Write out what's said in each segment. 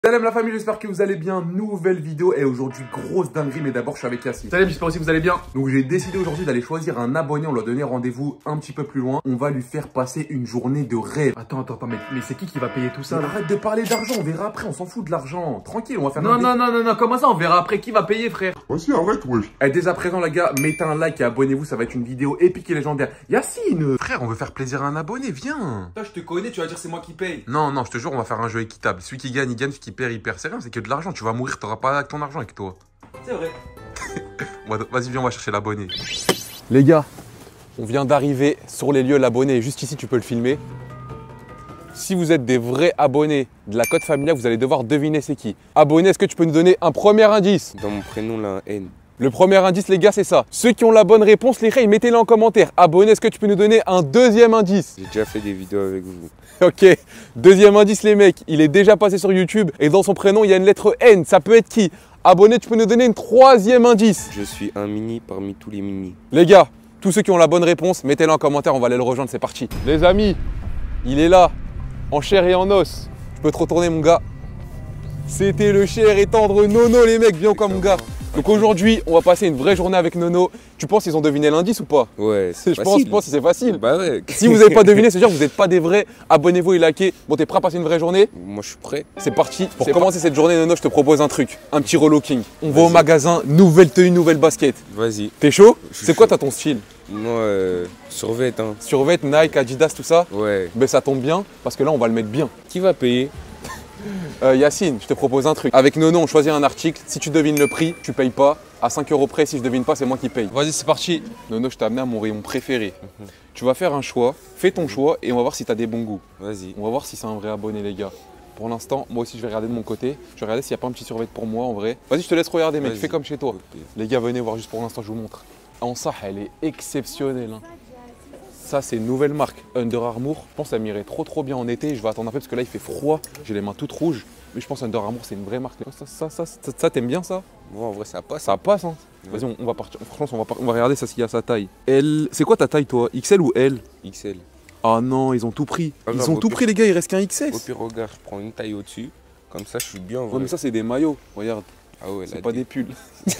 Salam la famille, j'espère que vous allez bien. Nouvelle vidéo et aujourd'hui grosse dinguerie, mais d'abord je suis avec Yassine. Salam, j'espère aussi que vous allez bien. Donc j'ai décidé aujourd'hui d'aller choisir un abonné, on lui a donné rendez-vous un petit peu plus loin. On va lui faire passer une journée de rêve. Attends, mais c'est qui va payer tout ça là? Arrête de parler d'argent, on verra après, on s'en fout de l'argent. Tranquille, on va faire Non, comment ça on verra après qui va payer frère? Vas-y, arrête, wesh. Et dès à présent les gars, mettez un like et abonnez-vous, ça va être une vidéo épique et légendaire. Yassine, frère, on veut faire plaisir à un abonné, viens. Toi je te connais, tu vas dire c'est moi qui paye. Non, je te jure, on va faire un jeu équitable. Celui qui gagne, il gagne, celui qui perd, il perd. C'est rien, c'est que de l'argent, tu vas mourir, t'auras pas ton argent avec toi. C'est vrai. Vas-y, viens, on va chercher l'abonné. Les gars, on vient d'arriver sur les lieux, l'abonné est juste ici, tu peux le filmer. Si vous êtes des vrais abonnés de la Code Familia, vous allez devoir deviner c'est qui. Abonné, est-ce que tu peux nous donner un premier indice? Dans mon prénom, là, un N. Le premier indice, les gars, c'est ça. Ceux qui ont la bonne réponse, les reins, mettez-les en commentaire. Abonné, est-ce que tu peux nous donner un deuxième indice? J'ai déjà fait des vidéos avec vous. Ok, deuxième indice les mecs, il est déjà passé sur YouTube et dans son prénom il y a une lettre N, ça peut être qui? Abonné, tu peux nous donner une troisième indice? Je suis un mini parmi tous les minis. Les gars, tous ceux qui ont la bonne réponse, mettez-le en commentaire, on va aller le rejoindre, c'est parti. Les amis, il est là, en chair et en os. Tu peux te retourner mon gars. C'était le cher et tendre Nono les mecs, viens comme mon gars. Donc aujourd'hui, on va passer une vraie journée avec Nono. Tu penses qu'ils ont deviné l'indice ou pas? Ouais, c'est Je pense que c'est facile. Bah ouais. Si vous n'avez pas deviné, c'est-à-dire que vous n'êtes pas des vrais. Abonnez-vous et likez. Bon, t'es prêt à passer une vraie journée? Moi, je suis prêt. C'est parti. Pour commencer cette journée, Nono, je te propose un truc. Un petit relooking. On va au magasin, nouvelle tenue, nouvelle basket. Vas-y. T'es chaud? C'est quoi, chaud. t'as ton style? Moi, survêt, hein. Survêt, Nike, Adidas, tout ça? Ouais. Ben ça tombe bien, parce que là, on va le mettre bien. Qui va payer? Yacine, je te propose un truc. Avec Nono, on choisit un article. Si tu devines le prix, tu payes pas. À 5 € près, si je devine pas, c'est moi qui paye. Vas-y, c'est parti. Nono, je t'ai amené à mon rayon préféré. Tu vas faire un choix. Fais ton choix et on va voir si t'as des bons goûts. Vas-y. On va voir si c'est un vrai abonné, les gars. Pour l'instant, moi aussi, je vais regarder de mon côté. Je vais regarder s'il n'y a pas un petit survêt pour moi, en vrai. Vas-y, je te laisse regarder, mec. Fais comme chez toi. Okay. Les gars, venez voir juste pour l'instant, je vous montre. En ça, elle est exceptionnelle. Hein. Ça, c'est une nouvelle marque, Under Armour. Je pense que ça m'irait trop bien en été. Je vais attendre un peu parce que là, il fait froid. J'ai les mains toutes rouges. Mais je pense Under Armour, c'est une vraie marque. Ça t'aimes bien ça? Moi, en vrai, ça passe. Ça passe, hein. Vas-y, on va partir. Franchement, on va regarder ça s'il y a sa taille. L. C'est quoi ta taille, toi? XL ou L? XL. Ah non, ils ont tout pris. Ah, Ils ont tout pris, les gars. Il reste qu'un XS. Au pire, regarde, je prends une taille au-dessus. Comme ça, je suis bien. En vrai. Ouais, mais ça, c'est des maillots. Regarde. Ah ouais, C'est pas des pulls.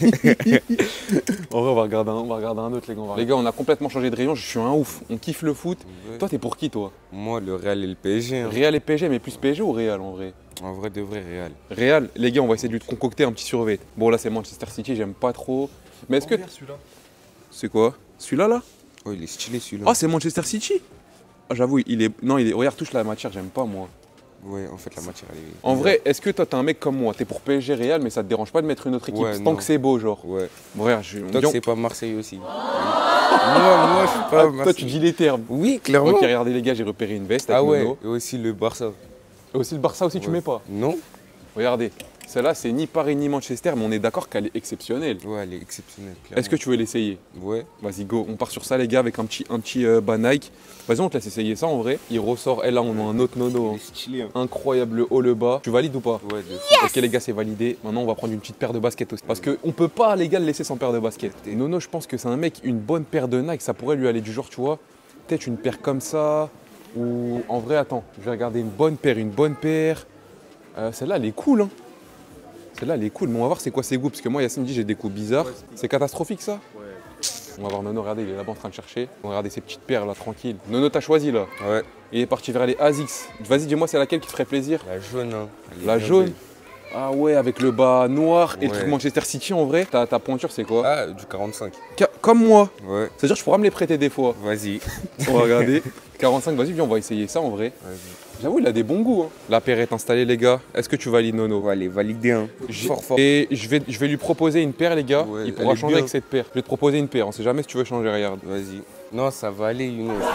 En vrai, on va regarder un autre, les gars. Les gars, on a complètement changé de rayon. Je suis un ouf. On kiffe le foot. Ouais. Toi, t'es pour qui, toi? Moi, le Real et le PSG. Hein. Real et PSG, mais plus PSG ou Real en vrai? En vrai, de vrai, Real. Real, les gars, on va essayer de lui concocter un petit survêt. Bon, là, c'est Manchester City, j'aime pas trop. Mais est-ce que. Celui-là. C'est quoi? Celui-là, là? Oh, il est stylé celui-là. Ah, c'est Manchester City? Ah, j'avoue, il est. Non, il est. Regarde, touche la matière, j'aime pas, moi. Ouais, en fait, la matière, elle est. En vrai, est-ce que toi, t'es un mec comme moi? T'es pour PSG Real, mais ça te dérange pas de mettre une autre équipe Ouais, tant non. que c'est beau, genre? Ouais. Bon, regarde, je. Toi, que c'est pas Marseille aussi. moi, je suis pas Marseille. Toi, tu dis les termes. Oui, clairement. Ok, regardez, les gars, j'ai repéré une veste avec Ah ouais, Nono. et aussi le Barça. Et aussi le Barça aussi, tu Ouais. mets pas? Non? Regardez, celle-là, c'est ni Paris ni Manchester, mais on est d'accord qu'elle est exceptionnelle. Ouais, elle est exceptionnelle. Est-ce que tu veux l'essayer? Ouais. Vas-y, go, on part sur ça, les gars, avec un petit bas Nike. Vas-y, on te laisse essayer ça en vrai. Il ressort, et là, on a un autre Nono. Il est stylé. Hein. Incroyable le haut, le bas. Tu valides ou pas? Ouais, de fou. Ok, les gars, c'est validé. Maintenant, on va prendre une petite paire de baskets aussi. Parce qu'on peut pas, les gars, le laisser sans paire de baskets. Et Nono, je pense que c'est un mec, une bonne paire de Nike, ça pourrait lui aller du genre, tu vois. Peut-être une paire comme ça. Ou en vrai, attends, je vais regarder une bonne paire. Celle-là, elle est cool, hein. Celle-là, elle est cool, mais on va voir c'est quoi ses goûts. Parce que moi, Yacine me dit j'ai des goûts bizarres. C'est catastrophique ça? Ouais. On va voir Nono, regardez, il est là-bas en train de chercher. On va regarder ces petites paires là, tranquille. Nono, t'as choisi là. Ouais. Il est parti vers les ASICS. Vas-y, dis-moi, c'est laquelle qui te ferait plaisir? La jaune, hein. Elle est La bien jaune? belle. Ah ouais, avec le bas noir et le Ouais. truc Manchester City en vrai. Ta pointure, c'est quoi? Ah, du 45. Comme moi. Ouais. C'est-à-dire, je pourrais me les prêter des fois. Vas-y. On va regarder. 45, vas-y, viens, on va essayer ça en vrai. Vas-y. J'avoue, il a des bons goûts. Hein. La paire est installée, les gars. Est-ce que tu valides Nono? On va aller valider, hein. Fort, fort. Et je vais lui proposer une paire, les gars. Ouais, Il pourra elle est changer bien. avec cette paire. Je vais te proposer une paire. On sait jamais si tu veux changer, regarde. Vas-y. Non, ça va aller, Younes. Quoi?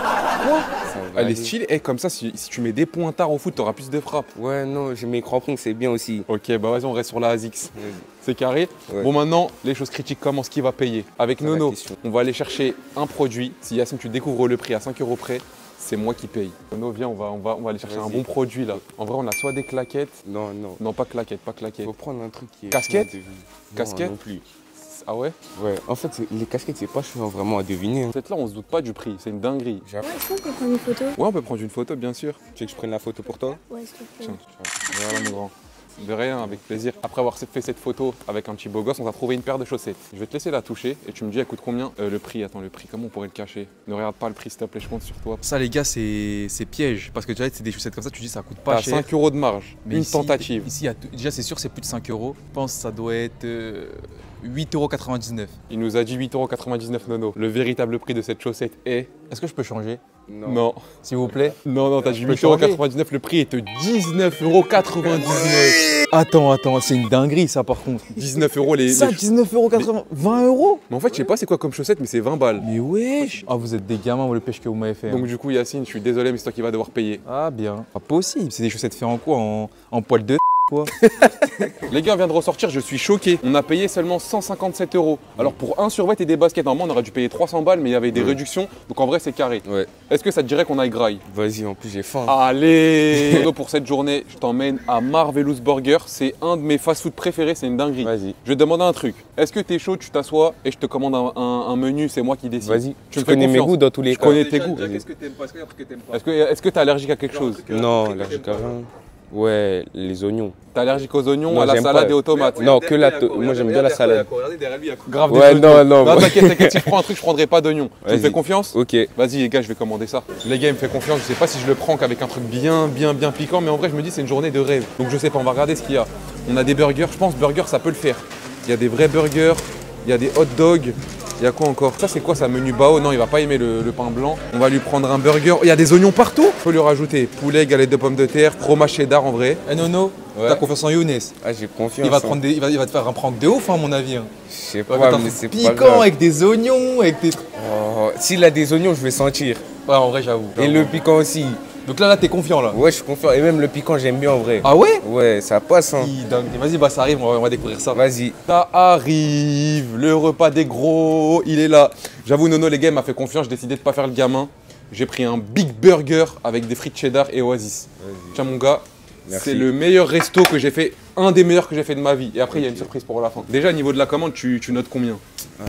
Ça va Elle aller. est stylée. Et comme ça, si tu mets des pointards au foot, t'auras plus de frappe. Ouais, non, j'ai mes crampons, c'est bien aussi. Ok, bah vas-y, on reste sur la ASICS. Vas-y. C'est carré. Ouais. Bon, maintenant, les choses critiques commencent. Qui va payer? Avec C'est la Nono, question. on va aller chercher un produit. Si Yacine, tu découvres le prix à 5 € près, c'est moi qui paye. Nono, viens, on va aller chercher un Vas-y. bon produit là. En vrai, on a soit des claquettes. Non, non. Non, pas claquettes. Faut prendre un truc qui est. Casquette? chiant à deviner. Casquette? Non, non plus. Ah ouais? Ouais, en fait, les casquettes, c'est pas chiant vraiment à deviner. Hein. Peut-être là, on se doute pas du prix. C'est une dinguerie. Ouais, est-ce qu'on peut prendre une photo? Ouais, on peut prendre une photo, bien sûr. Tu veux que je prenne la photo pour toi? Ouais, s'il te plaît. Tiens, voilà mon grand. De rien, avec plaisir. Après avoir fait cette photo avec un petit beau gosse, on t'a trouvé une paire de chaussettes. Je vais te laisser la toucher et tu me dis elle coûte combien. Le prix, attends, le prix, comment on pourrait le cacher? Ne regarde pas le prix s'il te plaît, je compte sur toi. Ça les gars c'est piège parce que tu vois c'est des chaussettes comme ça tu dis ça coûte pas T'as cher. 5 € de marge, Mais une ici, tentative. Ici déjà c'est sûr c'est plus de 5 €. Je pense que ça doit être 8,99 €. Il nous a dit 8,99 € Nono. Le véritable prix de cette chaussette est... Est-ce que je peux changer Non. s'il vous plaît? Non, t'as dit peux 8,99 €, le prix est de 19,99 €. Attends, c'est une dinguerie ça par contre. 19 € les... Ça 19,80 €, 20 €. Mais en fait, je sais pas c'est quoi comme chaussette, mais c'est 20 balles. Mais wesh. Ah vous êtes des gamins le pêche que vous m'avez fait. Donc du coup, Yacine, je suis désolé, mais c'est toi qui vas devoir payer. Ah bien. Pas possible, c'est des chaussettes faites en quoi en poil de quoi. Les gars, on vient de ressortir, je suis choqué. On a payé seulement 157 €. Alors pour un survêt et des baskets, normalement, on aurait dû payer 300 balles, mais il y avait des réductions. Donc en vrai, c'est carré. Ouais. Est-ce que ça te dirait qu'on aille graille? Vas-y, en plus j'ai faim. Allez Nono, pour cette journée, je t'emmène à Marvelous Burger. C'est un de mes fast-food préférés, c'est une dinguerie. Vas-y. Je vais te demander un truc. Est-ce que t'es chaud, tu t'assois et je te commande un menu, c'est moi qui décide. Vas-y. Tu Tu me fais connais mes confiance. goûts dans tous les Je cas. connais tes goûts. Qu'est-ce que t'aimes pas? Est-ce qu'il y a un truc que t'aimes pas? Est-ce que t'es allergique à quelque chose? Non, allergique à rien. Ouais, les oignons. T'es allergique aux oignons, Non, à la j'aime salade pas. et aux tomates? Non, que la moi j'aime bien la salade. Regardez derrière lui, il y a quoi? Grave Ouais, des oignons. non. Non, t'inquiète, si je prends un truc, je prendrai pas d'oignons. Tu me Vas-y. fais confiance? Ok. Vas-y les gars, je vais commander ça. Les gars, il me fait confiance, je sais pas si je le prends qu'avec un truc bien piquant, mais en vrai je me dis c'est une journée de rêve. Donc je sais pas, on va regarder ce qu'il y a. On a des burgers, je pense burger ça peut le faire. Il y a des vrais burgers, il y a des hot dogs, il y a quoi encore? Ça c'est quoi ça, menu bao? Non, il va pas aimer le pain blanc. On va lui prendre un burger, il y a des oignons partout. Faut lui rajouter poulet, galette de pommes de terre, fromage cheddar en vrai. Eh Nono, Ouais. t'as confiance en Younes. Ah, j'ai confiance. Il va te hein. prendre il va te faire un prank de ouf à mon avis. Je sais Ouais, pas, attends, mais c'est pas piquant grave. avec des oignons, avec des. Oh, s'il a des oignons, je vais sentir. Ouais en vrai j'avoue. Et le piquant aussi. Donc là t'es confiant là. Ouais, je suis confiant. Et même le piquant, j'aime bien en vrai. Ah ouais? Ouais, ça passe. Hein. Vas-y bah ça arrive, on va découvrir ça. Vas-y. Ça arrive, le repas des gros, il est là. J'avoue Nono les gars, il m'a fait confiance, j'ai décidé de pas faire le gamin. J'ai pris un big burger avec des frites cheddar et oasis. Tiens mon gars, Merci. c'est le meilleur resto que j'ai fait, un des meilleurs que j'ai fait de ma vie. Et après il y a une surprise pour la fin. Déjà au niveau de la commande, tu notes combien? 9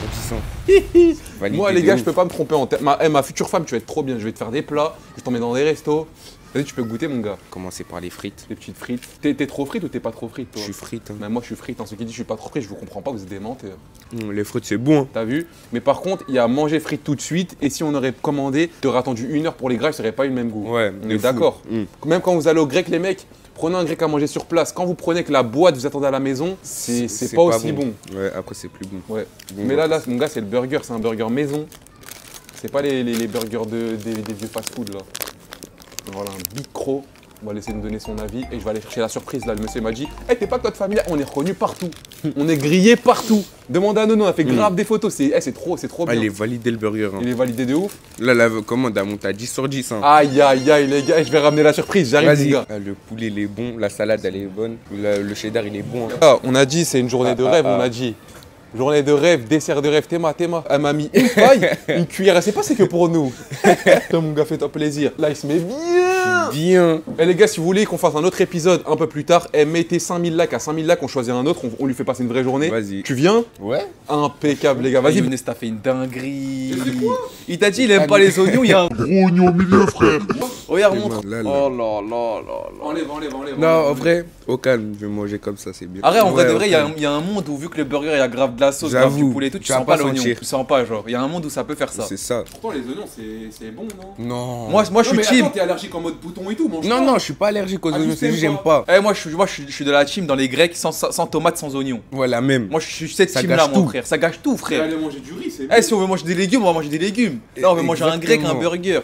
sur 10. Validé Moi les de gars, ouf. je peux pas me tromper en tête. Ma future femme, tu vas être trop bien, je vais te faire des plats, je t'emmène dans des restos. Vas-y, tu peux goûter mon gars, Commencer par les frites. des petites frites. T'es trop frite ou t'es pas trop frite toi? Je suis frite. Hein. Mais moi je suis frite, hein. Ceux qui disent je suis pas trop frite, je vous comprends pas, vous êtes des menteurs. Les frites, c'est bon. Hein. T'as vu? Mais par contre, il y a manger frites tout de suite. Et si on aurait commandé, t'aurais attendu 1 heure pour les grailles, ça aurait pas eu le même goût. Ouais, On de est fou. d'accord. Mm. Même quand vous allez au grec, les mecs, prenez un grec à manger sur place. Quand vous prenez que la boîte, vous attendez à la maison, c'est pas aussi bon. Ouais, après, c'est plus bon. Ouais. Bon, Mais bah, là, mon gars, c'est le burger, c'est un burger maison. C'est pas les burgers des vieux fast-food là. Voilà, un big croc. On va laisser nous donner son avis et je vais aller chercher la surprise là. Le monsieur m'a dit hey, t'es pas de notre famille, on est reconnu partout. On est grillé partout. Demandez à Nono, on a fait grave des photos. C'est trop Ah, bien. il est validé le burger. Hein. Il est validé de ouf. Là, la commande, elle monte à 10 sur 10. Hein. Aïe aïe aïe les gars, je vais ramener la surprise, j'arrive les Vas-y. gars. Ah, le poulet, il est bon. La salade, elle est bonne. Le cheddar, il est bon. Hein. Ah, on a dit c'est une journée de rêve, on a dit. Journée de rêve, dessert de rêve, Théma. Elle m'a mis une paille, une cuillère, elle sait pas c'est que pour nous. Putain, mon gars, fais-toi plaisir. Là, il se met bien. Bien. Et les gars, si vous voulez qu'on fasse un autre épisode un peu plus tard, mettez 5000 likes. À 5000 likes, on choisit un autre, on lui fait passer une vraie journée. Vas-y. Tu viens? Ouais. Impeccable, les gars. Vas-y Vas-y. Younes t'as fait une dinguerie. Il t'a dit il aime pas les oignons, il y a un gros oignon au milieu frère. Regarde Et montre. là, là. Oh là là là là. Enlève. Non, en vrai, au calme, je vais manger comme ça, c'est bien. Arrête, en vrai Ouais, de vrai, au il y a calme. il y a un monde où vu que le burger il y a grave de la sauce, grave J'avoue, du poulet et tout, tu tu vas sens pas pas l'oignon. sentir. Tu sens pas genre. Il y a un monde où ça peut faire ça. C'est ça. Pourtant, les oignons, c'est bon, non? Non. Moi je suis team. t'es allergique en mode bouton et tout, mange Non, non, je suis pas allergique aux Ah, oignons, tu c'est sais juste j'aime pas. pas. Moi je suis de la team dans les grecs sans tomates, sans oignons. Ouais, la même. Moi je suis cette Ça team là gâche mon tout. frère, ça gâche tout frère. Aller manger du riz, c'est Eh si on veut manger des légumes, on va manger des légumes. Là on veut manger un grec, un Exactement. burger.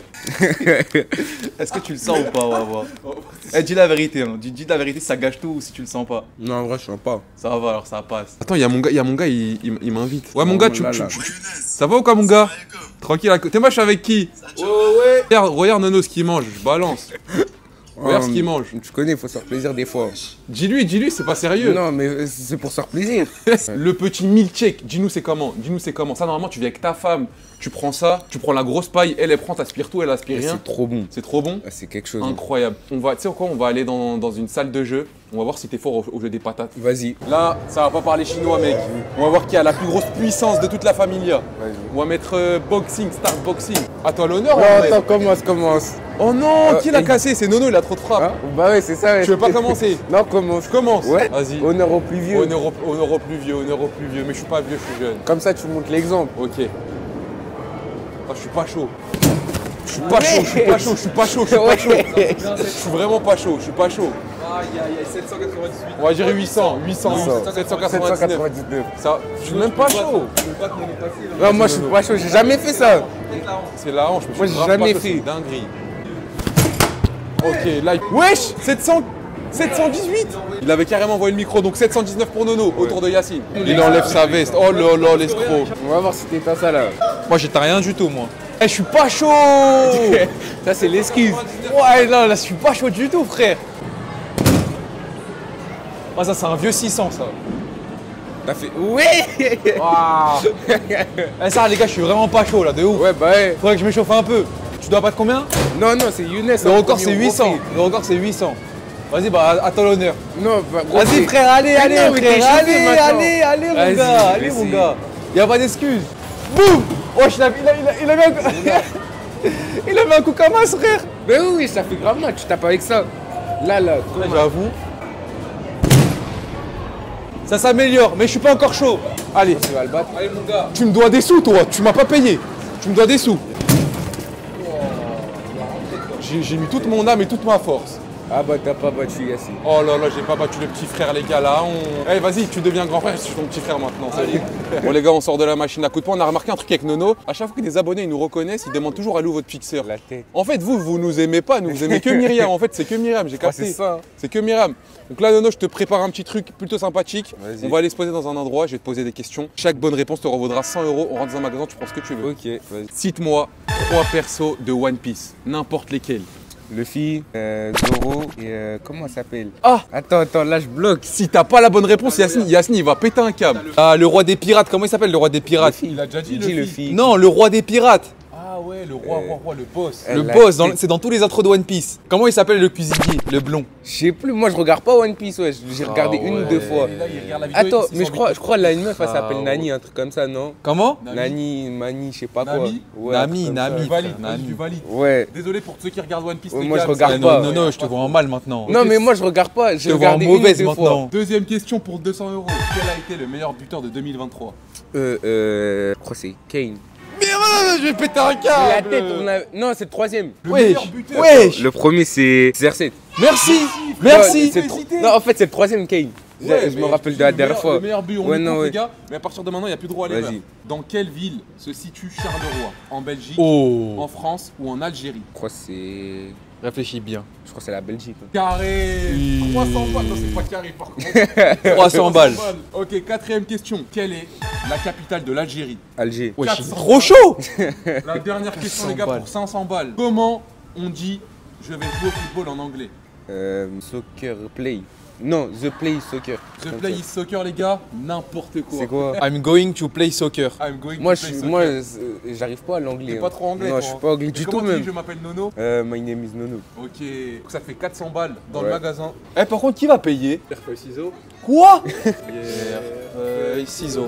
Est-ce que tu le sens ou pas? On va voir. Eh dis la vérité, hein. Dis la vérité, ça gâche tout ou si tu le sens pas. Non, en vrai, je sens pas. Ça va alors ça passe. Attends, il y a mon gars, il m'invite. Ouais, mon Oh gars, là là. ça va ou quoi, mon gars? Tranquille, t'es moche avec qui? Ouais. Regarde Nono ce qu'il mange, je balance. Regarde ce qu'il mange. Tu connais, faut se faire plaisir des fois. Dis-lui, c'est pas sérieux. Non, mais c'est pour se faire plaisir. Le petit milkshake, dis-nous c'est comment? Ça, normalement, tu viens avec ta femme, tu prends ça, tu prends la grosse paille, elle prend, t'aspires tout, elle aspire rien. C'est trop bon. C'est trop bon. Ah, c'est quelque chose. Incroyable. Tu sais quoi, on va aller dans une salle de jeu. On va voir si t'es fort au jeu des patates. Vas-y. Là, ça va pas parler chinois, mec. On va voir qui a la plus grosse puissance de toute la familia. Vas-y. On va mettre boxing, start boxing. À toi l'honneur, Non, en vrai. attends, commence. Oh non, qui l'a cassé? C'est Nono, il a trop de frappe. Hein? Bah ouais, c'est ça. Ouais. Tu veux pas commencer? Non, commence. Je commence. Ouais. Vas-y. Honneur au plus vieux. Honneur au plus vieux, honneur au plus vieux. Mais je suis pas vieux, je suis jeune. Comme ça, tu montres l'exemple. Ok. Ah, je suis pas chaud. Je suis pas chaud, je suis pas chaud, je suis pas chaud, je suis pas chaud. Je suis vraiment pas chaud, je suis pas chaud. Aïe, aïe, aïe, 798. On va dire 800, 799. 799. Ça, je suis même pas chaud. Non, moi, je suis pas chaud. J'ai jamais fait ça. C'est la hanche, mais Moi, je suis j'ai grave jamais pas chaud, fait. c'est une dinguerie. Ok, là, wesh, 718. Il avait carrément envoyé le micro, donc 719 pour Nono, autour de Yacine. Il enlève sa veste. Oh là là, l'escroc. On va voir si t'éteins ça là. Moi, j'étais rien du tout, moi. Eh, je suis pas chaud. Ça, c'est l'esquisse. Ouais, là, je suis pas chaud du tout, frère. Ah, ça, c'est un vieux 600, ça. T'as fait. Ouais. Eh, ça, les gars, je suis vraiment pas chaud, là, de ouf. Ouais, bah ouais. Faudrait que je m'échauffe un peu. Tu dois battre combien? Non, non, c'est Younes. Le hein, record, premier c'est au 800. Grand Prix. Le record, c'est 800. Vas-y, bah, à ton honneur. Non, bah, Grand Vas-y, Prix. frère, allez, Mais allez, non, mais t'es frère, chauffé allez, maintenant. allez, mon Vas-y, gars, allez, vas-y. mon gars. Y'a pas d'excuse. Boum. Oh, il a mis un coup. Il a mis un coup comme ça, frère. Mais oui, oui, ça fait grave mal. Tu tapes avec ça. Là, trop mal. J'avoue. Ça s'améliore, mais je suis pas encore chaud. Allez, Tu vas le battre. Allez, mon gars. Tu me dois des sous, toi. Tu m'as pas payé. Tu me dois des sous. J'ai mis toute mon âme et toute ma force. Ah bah t'as pas battu Yacine. Oh là là, j'ai pas battu le petit frère, les gars, là. Eh, vas-y, tu deviens grand frère, je suis ton petit frère maintenant. Salut. Bon, les gars, on sort de la machine à coups de poing. On a remarqué un truc avec Nono. À chaque fois que des abonnés ils nous reconnaissent, ils demandent toujours à où votre pixeur. La tête. En fait, vous nous aimez pas, nous vous aimez que Myriam. En fait, c'est que Myriam, j'ai capté. c'est ça. C'est que Myriam. Donc là, Nono, je te prépare un petit truc plutôt sympathique. Vas-y. On va aller se poser dans un endroit, je vais te poser des questions. Chaque bonne réponse te revaudra 100 €. On rentre dans un magasin, tu prends ce que tu veux. Ok, vas-y. Cite-moi 3 persos de One Piece, n'importe lesquels. Luffy, Zoro et comment ça s'appelle? Ah! Attends, là je bloque. Si t'as pas la bonne réponse, Yacine, il va péter un câble. Ah, le roi des pirates, comment il s'appelle le roi des pirates? Il a déjà dit Dis Luffy. Non, le roi des pirates. Ah ouais, le roi, le boss. Le La boss, tête. c'est dans tous les intros de One Piece. Comment il s'appelle le cuisinier, le blond? Je sais plus, moi je regarde pas One Piece, ouais. J'ai regardé une ou deux fois. Attends, mais je crois là une meuf elle s'appelle Nani, un truc comme ça, non? Comment? Nani, Mani, je sais pas quoi. Nami Ouais, un truc comme ça. Nami. Tu valides, Nami. tu valides. Ouais. Désolé pour ceux qui regardent One Piece. Ouais, les moi, gars, je regarde c'est- pas. Non, je te vois en mal maintenant. Non, mais moi je regarde pas, j'ai Je te vois en regardé une ou mauvaise deux maintenant. Deuxième question pour 200 €. Quel a été le meilleur buteur de 2023? fois. Je crois que c'est Kane. Je vais péter un La câble. tête, on a. Non, c'est le troisième. meilleur buteur. Wesh. Le premier c'est Zerset. Merci. Non, c'est le tro- Non, en fait c'est le troisième Kane. Ouais, Je me mais rappelle de la dernière fois. Le meilleur but, on Ouais, le non, compte, ouais. les gars. Mais à partir de maintenant, il n'y a plus droit à l'erreur. Vas-y. Dans quelle ville se situe Charleroi? En Belgique, Oh. en France ou en Algérie? Je crois que c'est. Réfléchis bien. Je crois que c'est la Belgique. hein. Carré. Oui. 300 balles. Non, c'est pas carré par contre. 300 balles. Ok, quatrième question. Quelle est la capitale de l'Algérie? Alger. Wesh, 400 trop chaud. La dernière question, 400 les gars, balles. pour 500 balles. Comment on dit je vais jouer au football en anglais? Soccer play. Non, The Play Soccer. The play is soccer, les gars. N'importe quoi. C'est quoi? I'm going to play soccer. I'm going Moi, to play soccer. j'arrive pas à l'anglais. T'es hein. pas trop anglais, Non, toi, je suis hein. pas anglais Et du comment tout tu dis même. je m'appelle Nono? My name is Nono. Ok, donc ça fait 400 balles dans le Ouais. magasin. Eh, par contre, qui va payer? Pierre, feuille, ciseaux. Quoi? Ciseaux.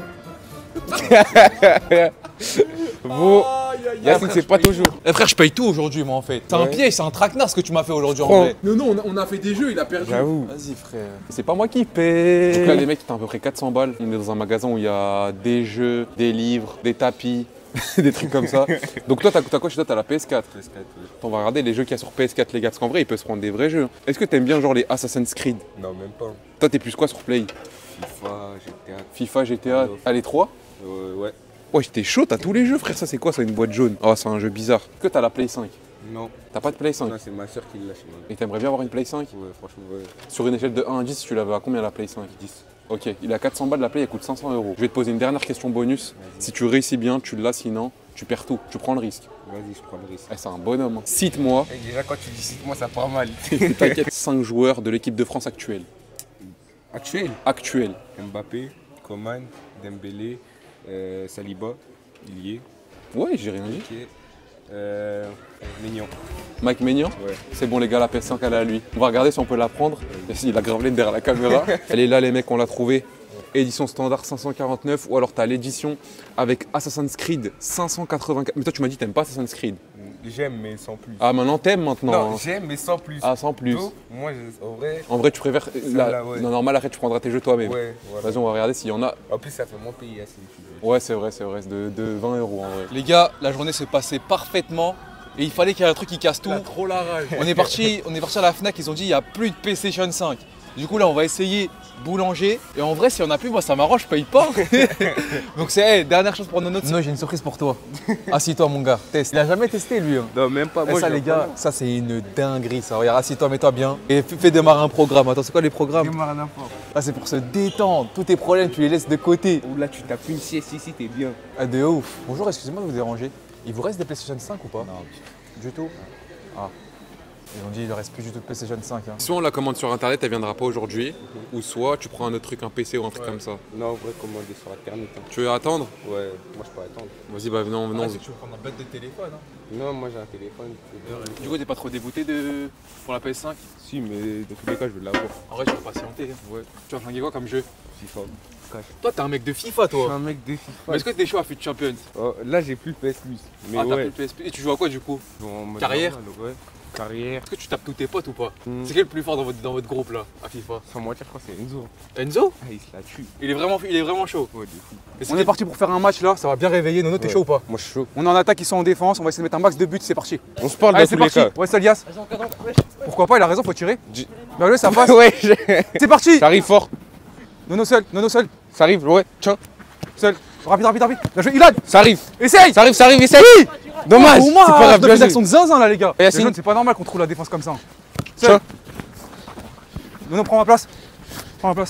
Bon, Yacine, c'est pas toujours. Eh frère, je paye tout aujourd'hui, moi en fait. C'est un Ouais. piège, c'est un traquenard ce que tu m'as fait aujourd'hui en Prends. vrai. Non, on a fait des jeux, il a perdu. J'avoue. Vas-y, frère. C'est pas moi qui paye. Donc là, les mecs, t'as à peu près 400 balles. On est dans un magasin où il y a des jeux, des livres, des tapis, des trucs comme ça. Donc toi, t'as quoi chez toi? T'as la PS4. On va regarder les jeux qu'il y a sur PS4, les gars, parce qu'en vrai, ils peuvent se prendre des vrais jeux. Est-ce que t'aimes bien genre les Assassin's Creed? Non, même pas. Toi, t'es plus quoi sur Play? FIFA, GTA. FIFA, GTA, ah, les 3? Ouais. Ouais, t'es chaud, t'as tous les jeux, frère. Ça, c'est quoi? Ça, une boîte jaune? Oh, c'est un jeu bizarre. Est-ce que t'as la Play 5? Non. T'as pas de Play 5? Non, c'est ma soeur qui l'a chez moi. Et t'aimerais bien avoir une Play 5? Ouais, franchement, ouais. Sur une échelle de 1 à 10, tu l'avais à combien la Play 5? 10. Ok, il a 400 balles, la Play, elle coûte 500 €. Je vais te poser une dernière question bonus. Si tu réussis bien, tu l'as, sinon, tu perds tout. Tu prends le risque. Vas-y, je prends le risque. Eh, c'est un bonhomme. Hein. Cite-moi, Déjà, quand tu dis cite-moi, ça part mal. t'inquiète, 5 joueurs de l'équipe de France actuelle. Actuel. Actuelle. Mbappé, Coman, Dembélé, Saliba, Ilié. Ouais, j'ai rien dit. Ok. Mignon. Mike Maignan. Ouais. C'est bon les gars, la PS5 elle est à lui. On va regarder si on peut la prendre. Il a gravelé derrière la caméra. Elle est là les mecs, on l'a trouvée. Édition standard 549 ou alors t'as l'édition avec Assassin's Creed 584. Mais toi tu m'as dit t'aimes pas Assassin's Creed. j'aime, mais sans plus. Ah, maintenant t'aimes maintenant. Non, j'aime, mais sans plus. Ah, sans plus. Donc, moi, en vrai. En vrai, tu préfères. Celle-là, ouais. Non, normal, arrête, tu prendras tes jeux toi-même. Ouais, voilà. Vas-y, on va regarder s'il y en a. En plus, ça fait moins payer assez. Ouais, c'est vrai, de 20 euros en vrai. Les gars, la journée s'est passée parfaitement. Et il fallait qu'il y ait un truc qui casse tout. Trop la rage. On est parti à la Fnac, ils ont dit il n'y a plus de PlayStation 5. Du coup là on va essayer boulanger. Et en vrai si on a plus, moi ça m'arrange, je paye pas. Donc c'est dernière chose pour nos notes. Non, j'ai une surprise pour toi. Assis-toi mon gars, teste. Il a jamais testé lui. Hein. Non, même pas. Et Moi, ça les gars, ça c'est une dinguerie ça. Regarde, assis-toi, mets-toi bien. Et fais démarrer un programme. Attends, c'est quoi les programmes? démarre n'importe. Ah, c'est pour se détendre. Tous tes problèmes, tu les laisses de côté. Ou là, tu tapes une sieste ici, t'es bien. Ah, de ouf. Bonjour, excusez-moi de vous déranger. Il vous reste des PlayStation 5 ou pas? Non. Du tout. Ah. Ils ont dit il ne reste plus du tout de PlayStation 5. Hein. Soit on la commande sur internet, elle viendra pas aujourd'hui, ou soit tu prends un autre truc, un PC ou un truc comme ça. Non, en vrai, commander sur internet. Hein. Tu veux attendre? Ouais, moi je peux attendre. Vas-y, bah venons. Tu veux prendre un bête de téléphone hein. Non, moi j'ai un téléphone. Du coup t'es pas trop dégoûté pour la PS5? Si, mais dans tous les cas, je vais l'avoir. En vrai tu vas patienter. Hein. Ouais. Tu vas flinguer quoi comme jeu? FIFA. Toi t'es un mec de FIFA Je suis toi. un mec de FIFA. Mais est-ce que t'es chaud à FUT Champions? Oh, là, j'ai plus le PS Plus. Mais Ah t'as ouais. plus le PSP. Et tu joues à quoi du coup? En mode Carrière normal, ouais. Carrière. Est-ce que tu tapes tous tes potes ou pas? Hmm. C'est qui le plus fort dans votre groupe là, à FIFA? Sans moitié, je crois que c'est Enzo. Enzo? Ah, il se la tue. Il est vraiment chaud. Ouais, de fou. Et c'est On est quel- parti pour faire un match là, ça va bien réveiller. Nono, t'es Ouais. chaud ou pas? Moi, je suis chaud. On est en attaque, ils sont en défense. On va essayer de mettre un max de buts, c'est parti. On se parle Allez, dans c'est tous les parti. cas. Ouais, Solias. Pourquoi pas, il a raison, faut tirer. J- Bah, ouais, ça passe. Ouais, C'est parti. ça arrive fort. Nono seul, Ça arrive, ouais. Tiens. seul. Rapide. Bien joué, Ilan. Ça arrive. Essaye. Ça arrive, essaye. Dommage. Pour moi, c'est pas grave, de bien faire joué. action de zinzin là, les gars. Et Les Yacine. jeunes, c'est pas normal qu'on trouve la défense comme ça. Tiens. Seul. Nono, prends ma place. Prends ma place.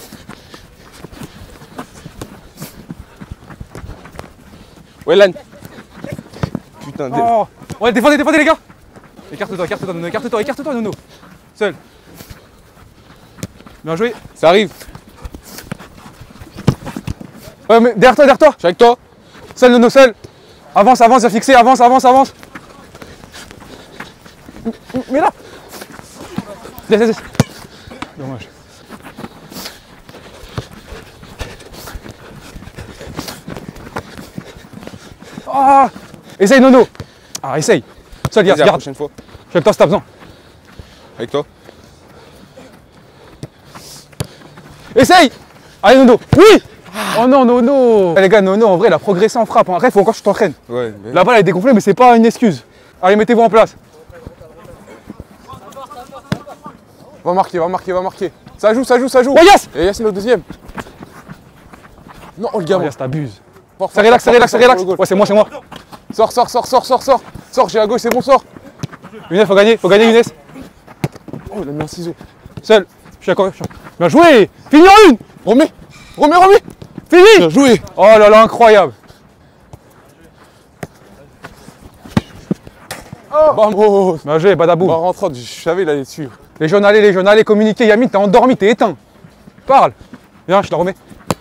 Ouais, Lan. Putain, Oh. Ouais, défendez les gars. Écarte-toi, Nono. Seul. Bien joué. ça arrive. Ouais, mais derrière toi. Je suis avec toi. Seul, Nono, seul. Avance, viens fixer, avance. Mais là. Laisse. Dommage. Ah. Essaye, Nono. Ah, essaye. Seul, Vas-y, à la garde. prochaine fois. Je suis avec toi si t'as besoin. Avec toi. Essaye. Allez, Nono. Oui. Oh non, Nono. Eh, les gars, Nono, en vrai, il a progressé en frappe. Après, il faut encore que tu t'entraînes. Ouais, mais... La balle, elle est dégonflée, mais c'est pas une excuse. Allez, mettez-vous en place. Va marquer. Ça joue. Ouais, yes. Et Yacine au deuxième. Non, oh le Oh, gamin. yes, t'abuses. Fort, Ça relaxe. fort, fort. Ouais, c'est moi. Sors. Sors, j'ai à gauche, c'est bon, sors. Younes, faut gagner, Younes. Oh, il a mis un ciseau. Seul. Je suis d'accord. Bien joué. Fini en une. Remets. Fini. Bien joué. Oh là là, incroyable. Vamos. Bien joué, Badabou. Bah, rentrante, je savais, il allait dessus. Les jeunes, allez, communiquez. Yamine, t'es endormi, t'es éteint. Parle. Viens, je te la remets.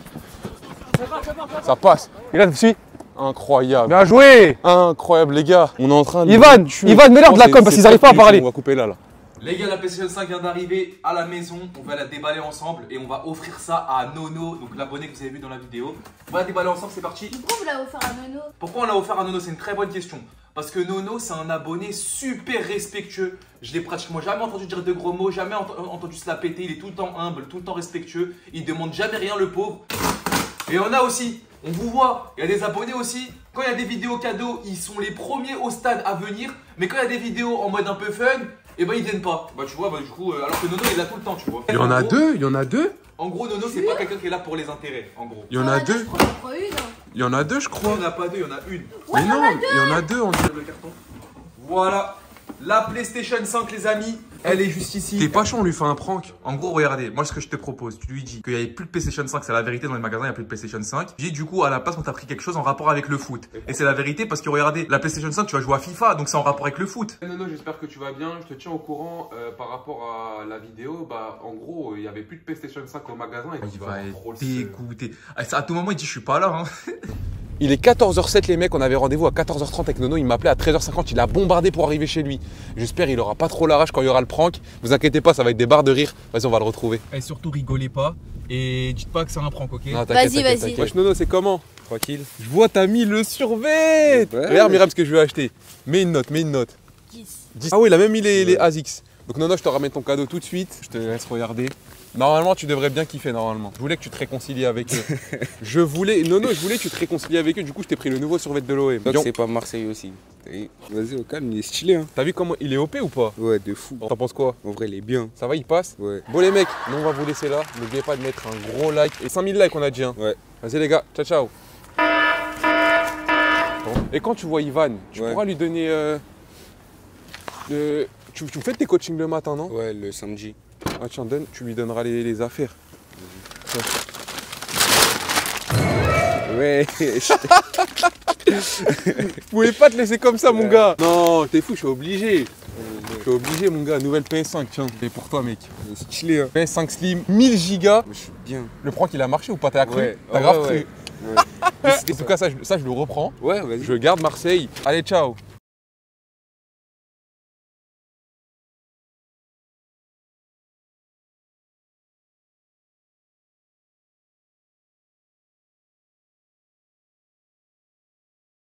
Ça passe. Et là, tu suis. Incroyable. Bien joué. Incroyable, les gars. On est en train de. Ivan, mets-leur de la com parce qu'ils n'arrivent pas à parler. On va couper là. Les gars, la PlayStation 5 vient d'arriver à la maison. On va la déballer ensemble et on va offrir ça à Nono, donc l'abonné que vous avez vu dans la vidéo. On va la déballer ensemble, c'est parti. Pourquoi vous l'avez offert à Nono? Pourquoi on l'a offert à Nono? C'est une très bonne question. Parce que Nono, c'est un abonné super respectueux. Je l'ai pratiquement jamais entendu dire de gros mots, jamais entendu se la péter. Il est tout le temps humble, tout le temps respectueux. Il demande jamais rien, le pauvre. Et on a aussi, on vous voit, il y a des abonnés aussi. Quand il y a des vidéos cadeaux, ils sont les premiers au stade à venir. Mais quand il y a des vidéos en mode un peu fun, et ben ils viennent pas. Bah tu vois, du coup, alors que Nono il est là tout le temps, tu vois. Il y en a deux. En gros, Nono, c'est pas quelqu'un qui est là pour les intérêts, en gros. Il y en a deux. Je crois qu'on une. Il y en a deux, je crois. Il n'y en a pas deux, il y en a une. Mais non, il y en a deux. On dirait. Le carton. Voilà, la PlayStation 5, les amis, elle est juste ici. T'es pas chaud, on lui fait un prank. En gros, regardez, moi ce que je te propose, tu lui dis qu'il n'y avait plus de PlayStation 5, c'est la vérité, dans les magasins il n'y a plus de PlayStation 5. J'ai du coup à la place on t'a pris quelque chose en rapport avec le foot. Et c'est la vérité parce que regardez, la PlayStation 5 tu vas jouer à FIFA, donc c'est en rapport avec le foot. Nono, j'espère que tu vas bien. Je te tiens au courant par rapport à la vidéo. Bah, en gros, il y avait plus de PlayStation 5 au magasin. Et Il va être dégoûté. À tout moment il dit je suis pas là. Hein. Il est 14h07 les mecs, on avait rendez-vous à 14h30 avec Nono, il m'appelait à 13h50, il a bombardé pour arriver chez lui. J'espère il aura pas trop la rage quand il y aura le prank. Vous inquiétez pas, ça va être des barres de rire. Vas-y, on va le retrouver. Et surtout rigolez pas et dites pas que c'est un prank, ok? Non, Vas-y. Wesh Nono, c'est comment? Tranquille. Je vois, t'as mis le survêt. Ouais. Regarde, Myriam, ce que je vais acheter. Mets une note, mets une note. 10. Ah oui, il a même mis les ASICS. Donc Nono, je te ramène ton cadeau tout de suite. Je te laisse regarder. Normalement, tu devrais bien kiffer, normalement. Je voulais que tu te réconcilies avec eux. Nono, je voulais que tu te réconcilies avec eux. Du coup, je t'ai pris le nouveau survêt de l'OM. Donc c'est pas Marseille aussi. Vas-y, au calme, il est stylé. Hein. T'as vu comment il est OP ou pas? Ouais, de fou. T'en penses quoi? En vrai, il est bien. Ça va, il passe? Ouais. Bon les mecs, nous on va vous laisser là. N'oubliez pas de mettre un gros like. Et 5000 likes on a dit. Hein. Ouais. Vas-y les gars, ciao ciao. Et quand tu vois Ivan, tu pourras lui donner... Tu fais tes coachings le matin, non? Ouais, le samedi. Ah tiens, tu lui donneras les affaires. Ouais. Vous pouvez pas te laisser comme ça mon gars. Non, t'es fou, je suis obligé. Je suis obligé mon gars, nouvelle PS5, tiens. C'est pour toi mec. Il est stylé. Hein. PS5 Slim, 1000 Go. Je suis bien. Le prank il a marché ou pas? T'as cru? Ouais. T'as grave cru. Ouais. En tout cas, ça je le reprends. Ouais, vas-y. Je garde Marseille. Allez, ciao.